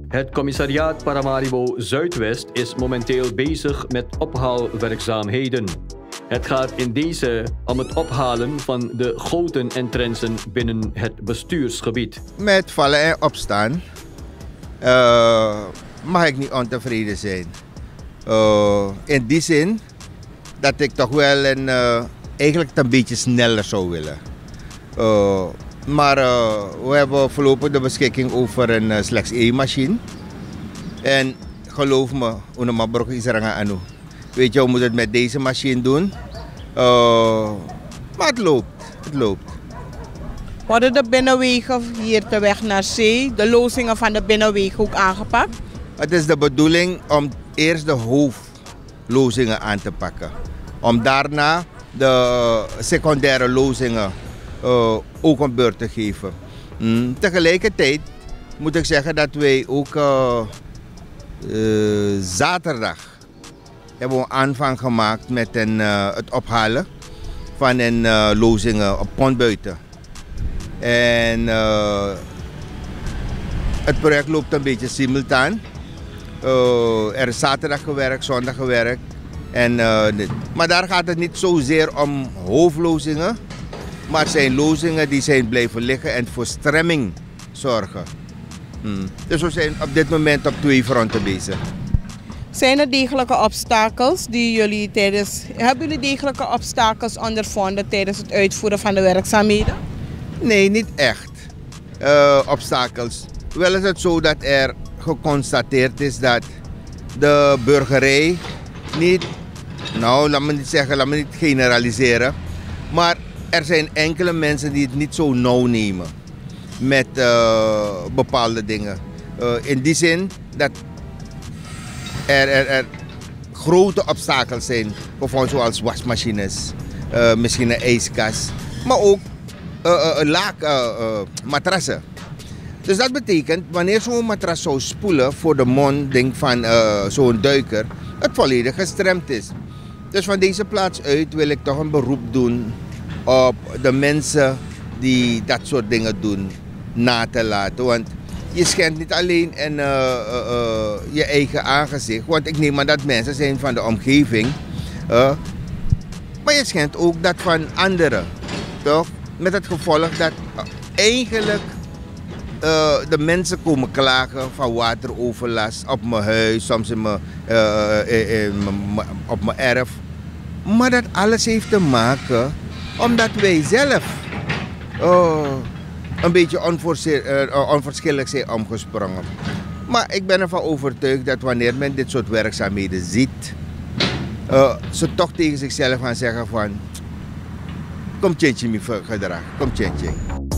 Het commissariaat Paramaribo Zuidwest is momenteel bezig met ophaalwerkzaamheden. Het gaat in deze om het ophalen van de goten en trensen binnen het bestuursgebied. Met vallen en opstaan mag ik niet ontevreden zijn. In die zin dat ik toch wel eigenlijk een beetje sneller zou willen. Maar we hebben voorlopig de beschikking over een slechts één machine. En geloof me, Unamabrok is er aan toe. Weet je, we moeten het met deze machine doen. Maar het loopt. Worden de binnenwegen hier de weg naar zee, de lozingen van de binnenwegen ook aangepakt? Het is de bedoeling om eerst de hoofdlozingen aan te pakken. Om daarna de secundaire lozingen ook een beurt te geven. Tegelijkertijd moet ik zeggen dat wij ook zaterdag hebben we een aanvang gemaakt met het ophalen van een lozingen op Pontbuiten. En het project loopt een beetje simultaan. Er is zaterdag gewerkt, zondag gewerkt. Maar daar gaat het niet zozeer om hoofdlozingen. Maar het zijn lozingen die zijn blijven liggen en voor stremming zorgen. Dus we zijn op dit moment op 2 fronten bezig. Zijn er degelijke obstakels die hebben jullie degelijke obstakels ondervonden tijdens het uitvoeren van de werkzaamheden? Nee, niet echt obstakels. Wel is het zo dat er geconstateerd is dat de burgerij niet, laat me niet generaliseren, maar er zijn enkele mensen die het niet zo nauw nemen met bepaalde dingen. In die zin dat er grote obstakels zijn, bijvoorbeeld zoals wasmachines, misschien een ijskast, maar ook matrassen. Dus dat betekent, wanneer zo'n matras zou spoelen voor de mondding van zo'n duiker, het volledig gestremd is. Dus van deze plaats uit wil ik toch een beroep doen op de mensen die dat soort dingen doen, na te laten. Want je schendt niet alleen in je eigen aangezicht, want ik neem aan dat mensen zijn van de omgeving, maar je schendt ook dat van anderen, toch? Met het gevolg dat eigenlijk de mensen komen klagen van wateroverlast op mijn huis, soms op mijn erf. Maar dat alles heeft te maken omdat wij zelf een beetje onverschillig zijn omgesprongen. Maar ik ben ervan overtuigd dat wanneer men dit soort werkzaamheden ziet, ze toch tegen zichzelf gaan zeggen van, kom tjentje mijn gedrag, kom tjentje.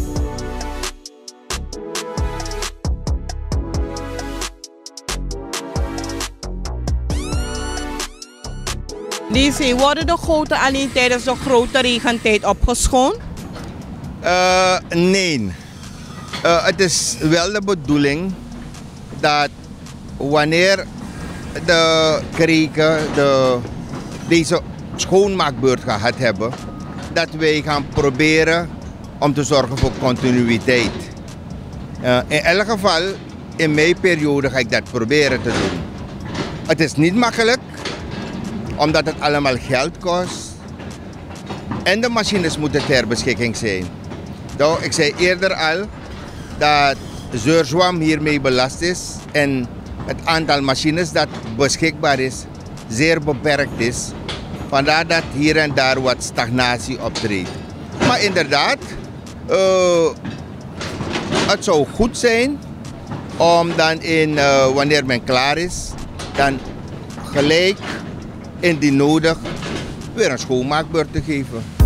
DC, worden de goten alleen tijdens de grote regentijd opgeschoond? Nee. Het is wel de bedoeling dat wanneer de kreken deze schoonmaakbeurt gehad hebben, dat wij gaan proberen om te zorgen voor continuïteit. In elk geval, in mijn periode ga ik dat proberen te doen. Het is niet makkelijk, omdat het allemaal geld kost. En de machines moeten ter beschikking zijn. Nou, ik zei eerder al dat Zeurzwam hiermee belast is. En het aantal machines dat beschikbaar is, zeer beperkt is. Vandaar dat hier en daar wat stagnatie optreedt. Maar inderdaad, het zou goed zijn om dan wanneer men klaar is, dan gelijk indien nodig weer een schoonmaakbeurt te geven.